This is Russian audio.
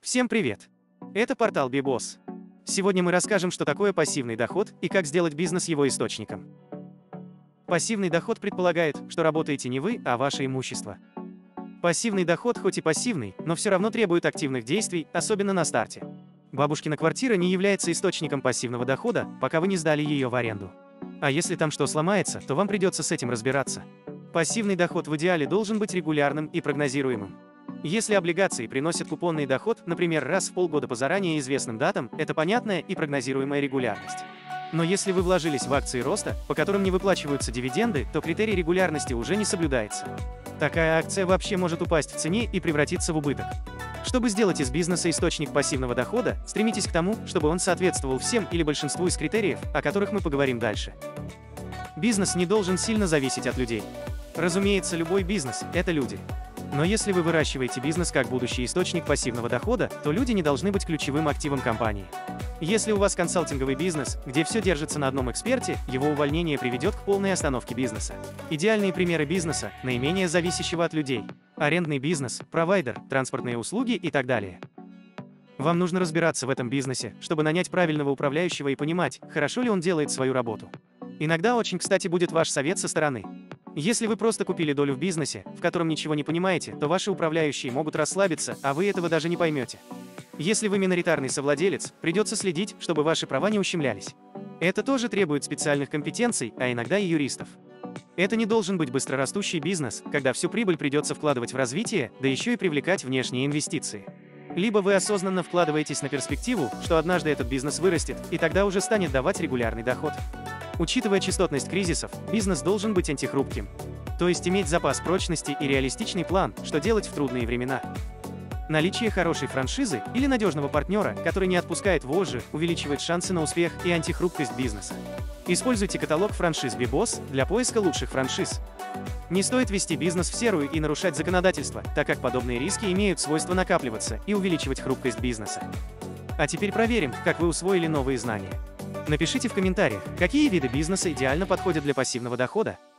Всем привет! Это портал BBoss. Сегодня мы расскажем, что такое пассивный доход и как сделать бизнес его источником. Пассивный доход предполагает, что работаете не вы, а ваше имущество. Пассивный доход хоть и пассивный, но все равно требует активных действий, особенно на старте. Бабушкина квартира не является источником пассивного дохода, пока вы не сдали ее в аренду. А если там что сломается, то вам придется с этим разбираться. Пассивный доход в идеале должен быть регулярным и прогнозируемым. Если облигации приносят купонный доход, например, раз в полгода по заранее известным датам, это понятная и прогнозируемая регулярность. Но если вы вложились в акции роста, по которым не выплачиваются дивиденды, то критерий регулярности уже не соблюдается. Такая акция вообще может упасть в цене и превратиться в убыток. Чтобы сделать из бизнеса источник пассивного дохода, стремитесь к тому, чтобы он соответствовал всем или большинству из критериев, о которых мы поговорим дальше. Бизнес не должен сильно зависеть от людей. Разумеется, любой бизнес – это люди. Но если вы выращиваете бизнес как будущий источник пассивного дохода, то люди не должны быть ключевым активом компании. Если у вас консалтинговый бизнес, где все держится на одном эксперте, его увольнение приведет к полной остановке бизнеса. Идеальные примеры бизнеса, наименее зависящего от людей. Арендный бизнес, провайдер, транспортные услуги и так далее. Вам нужно разбираться в этом бизнесе, чтобы нанять правильного управляющего и понимать, хорошо ли он делает свою работу. Иногда очень кстати будет ваш совет со стороны. Если вы просто купили долю в бизнесе, в котором ничего не понимаете, то ваши управляющие могут расслабиться, а вы этого даже не поймете. Если вы миноритарный совладелец, придется следить, чтобы ваши права не ущемлялись. Это тоже требует специальных компетенций, а иногда и юристов. Это не должен быть быстрорастущий бизнес, когда всю прибыль придется вкладывать в развитие, да еще и привлекать внешние инвестиции. Либо вы осознанно вкладываетесь на перспективу, что однажды этот бизнес вырастет, и тогда уже станет давать регулярный доход. Учитывая частотность кризисов, бизнес должен быть антихрупким. То есть иметь запас прочности и реалистичный план, что делать в трудные времена. Наличие хорошей франшизы или надежного партнера, который не отпускает вожжи, увеличивает шансы на успех и антихрупкость бизнеса. Используйте каталог франшиз BBoss для поиска лучших франшиз. Не стоит вести бизнес в серую и нарушать законодательство, так как подобные риски имеют свойство накапливаться и увеличивать хрупкость бизнеса. А теперь проверим, как вы усвоили новые знания. Напишите в комментариях, какие виды бизнеса идеально подходят для пассивного дохода.